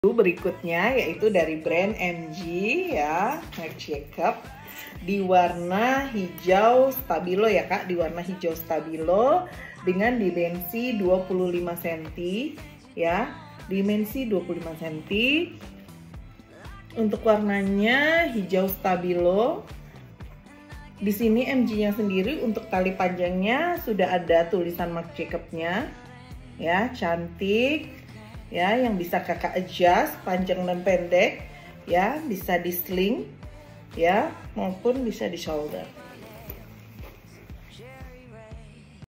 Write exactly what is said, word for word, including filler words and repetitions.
Berikutnya yaitu dari brand M G ya, Marc Jacob, di warna hijau stabilo ya Kak, di warna hijau stabilo dengan dimensi dua puluh lima sentimeter ya, dimensi dua puluh lima sentimeter. Untuk warnanya hijau stabilo. Di sini M G-nya sendiri untuk tali panjangnya sudah ada tulisan Marc Jacob-nya ya, cantik. Ya, yang bisa kakak adjust panjang dan pendek ya, bisa di sling ya maupun bisa di shoulder.